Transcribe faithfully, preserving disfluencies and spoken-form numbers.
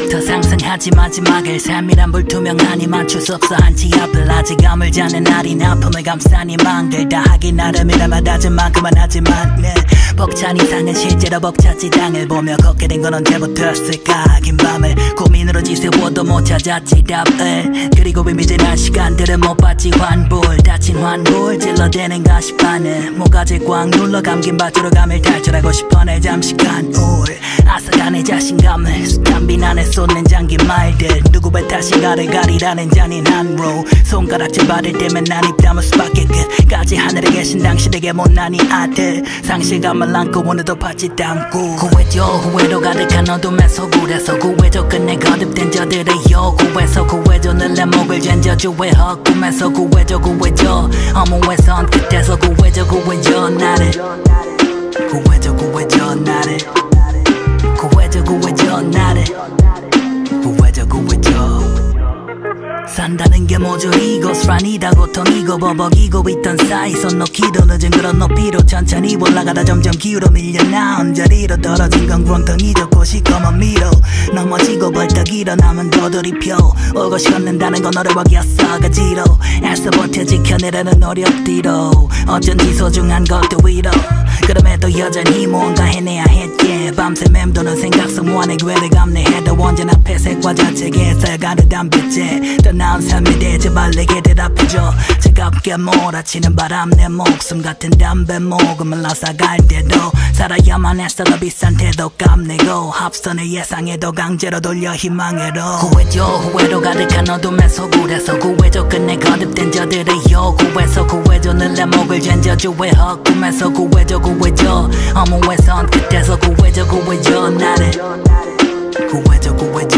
처음부터 상상하지 마지막을 삶이란 불투명하니 맞출 수 없어 한치 앞을 아직 암을 자는 날이 아픔을 감싸니 망들 다 하기 나름이라 말하지 만큼은 하지만 네. 벅찬 이상은 실제로 벅찼지 당을 보며 걷게 된 건 언제부터였을까 긴 밤을 고민으로 지새워도 못 찾았지 답을 그리고 비밀한 시간들은 못 봤지 환불 다친 환불 질러대는가 싶어는 모가지 꽉 눌러 감긴 밭으로 감을 탈출하고 싶어 내 잠시간 우울 아삭한 자신감을 숱한 비난에 쏟는 잠긴 말들 누구의 탓인가를 가리라는 잔인한 로 손가락질 받을 때면 난 입 다물 수밖에 끝까지 하늘에 계신 당신에게 못난 이 아들 상실감을 안고 오늘도 받지 않고 구해줘 후회로 가득한 어둠의 서굴에서 구해줘 끝내 거듭된 저들의 요구에서 구해줘 늘 내 목을 잰 저주의 헛꿈에서 구해줘 구해줘 허무의 손끝에서 구해줘 구해줘 나를 구해줘 구해줘 나를 구해줘 구해줘 나를 구해줘 구해줘 산다는 게 모조리 고스란히다 고통이고 버벅이고 있던 사이 손 놓기도 늦은 그런 높이로 천천히 올라가다 점점 기울어 밀려나온 자리로 떨어진 건 구렁텅이 좋고 시커먼 미로 넘어지고 벌떡 일어나면 도돌이표 오것이 걷는다는 건 어려워겼어 가지로 애써 버텨 지켜내려는 노력 뒤로 어쩐지 소중한 것도 위로 그럼에도 여전히 뭔가 해내야 했기에 밤새 맴도는 생각 속 무한의 괴를 감내해도 언제나 폐색과 자책에서 가르던 빛에 더 나은 삶에 대해 제발 내게 대답해줘 차갑게 몰아치는 바람 내 목숨 같은 담배 모금을 나사갈 때도 살아야만 했어 더 비싼 태도 깜내고 합선을 예상해도 강제로 돌려 희망으로 구해줘 후회로 가득한 어둠의 서굴에서 구해줘 끝내 거듭된 저들의 요구에서 구해줘 늘 내 목을 잰 저주의 헛꿈에서 구해줘 구해줘 허무의 손끝에서 구해줘 구해줘 나를 구해줘 구해줘